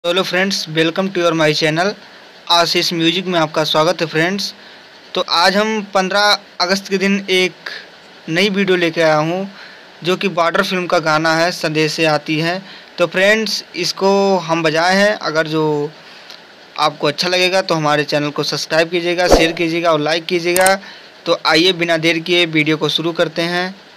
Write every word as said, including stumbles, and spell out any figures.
Hello friends, welcome to your my channel Ashish music में आपका स्वागत है फ्रेंड्स। तो आज हम पंद्रह अगस्त के दिन एक नई वीडियो लेके आया हूँ जो कि बॉर्डर फिल्म का गाना है, संदेश से आती है। तो फ्रेंड्स, इसको हम बजाए हैं। अगर जो आपको अच्छा लगेगा तो हमारे चैनल को सब्सक्राइब कीजिएगा, शेयर कीजिएगा और लाइक कीजिएगा। तो आइए बिना देर किए वीडियो को शुरू करते हैं।